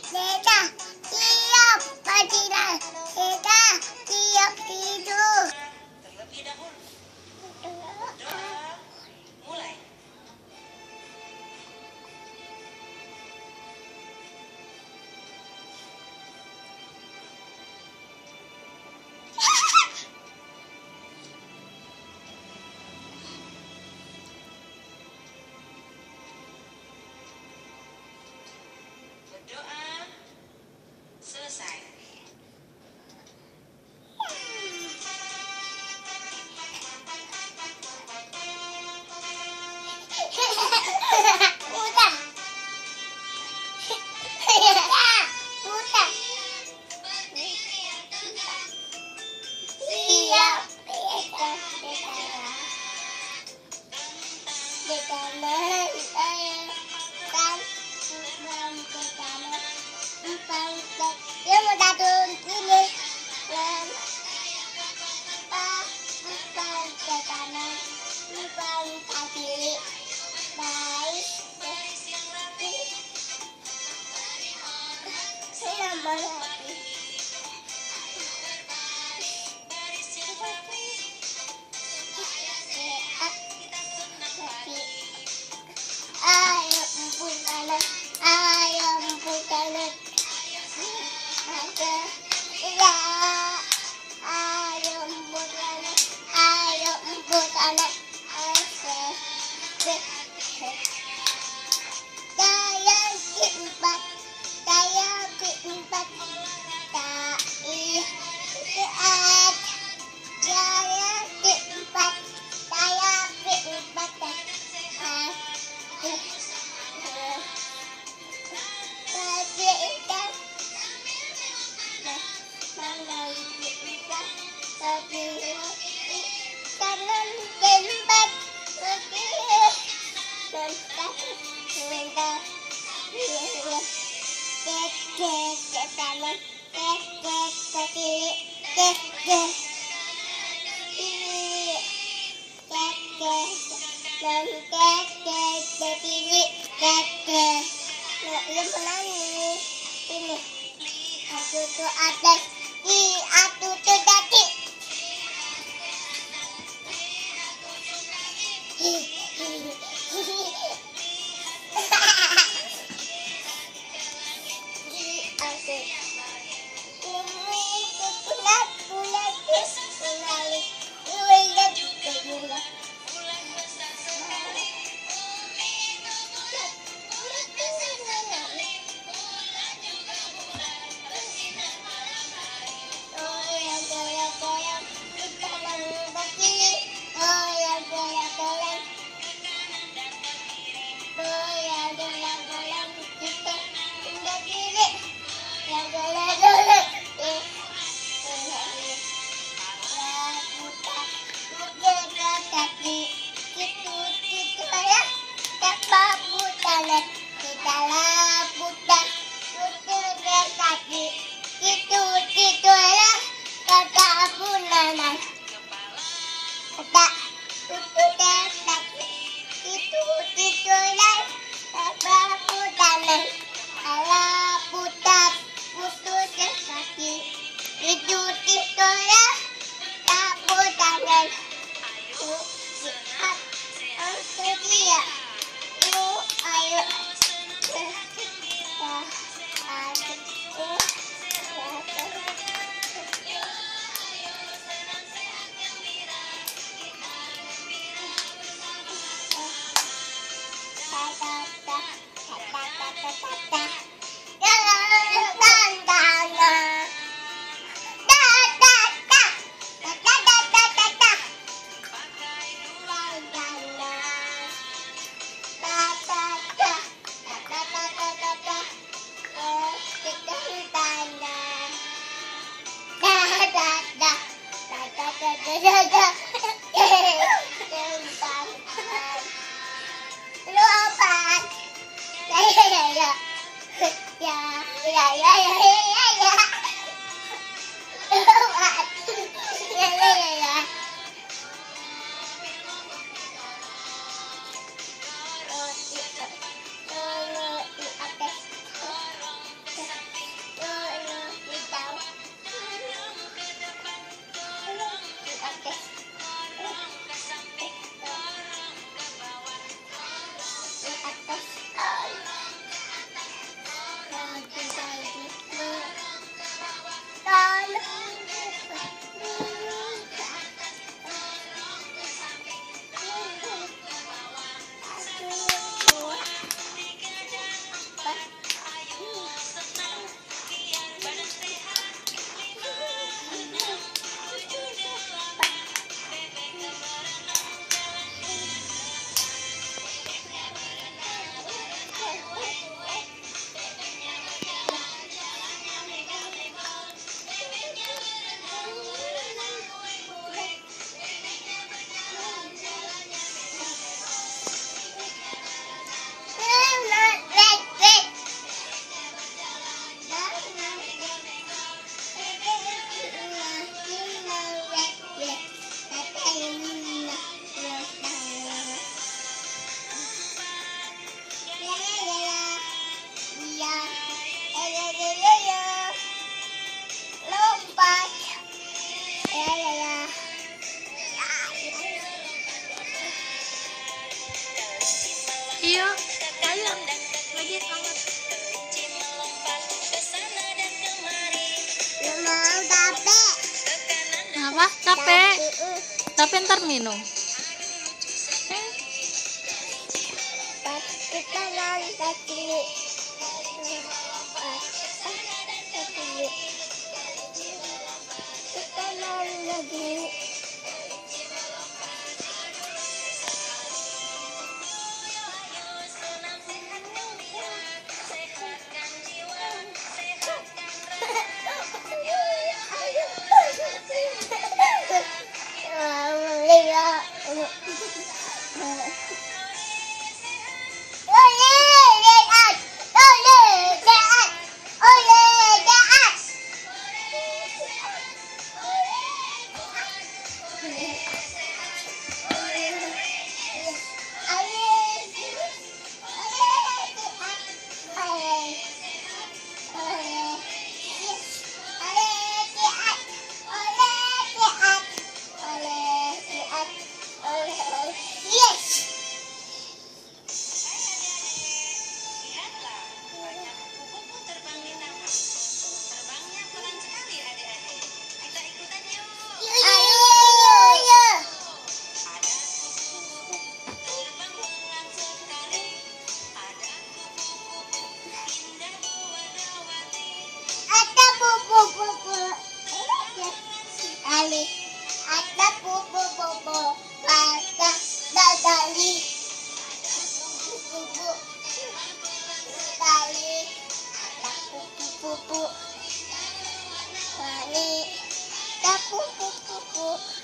Deda siap panggilan. Deda siap tidur. Terlebih dahulu. Doa mulai. Berdoa selesai. Udah. Udah. Siap. Dia mau datang sini. Ke kanan, ke kiri. Baik. Saya mau lagi. Ayo empuk kanan, ayo empuk kanan. Ya, ayo empuk kanan, ayo empuk kanan. Saya keempat, saya keempat. Saya keempat, saya keempat. Ini aku tuh atas, aku tuh tadi. Lu apa? Wah, capek. Tapi ntar minum. Kita nonton dulu. Kita nonton dulu. Lihatlah, banyak kupu-kupu terbang di taman. Terbangnya pelan sekali adik-adik. Kita ikutan yuk. Ada kupu-kupu terbang pelan sekali. Ada kupu-kupu indah berwarna-warni. Ada pupu-pupu. Ali. Ada pupu-pupu. Ada dadali. Pupu-pupu. Dadali. Ada pupu-pupu. Ali. Ada pupu-pupu.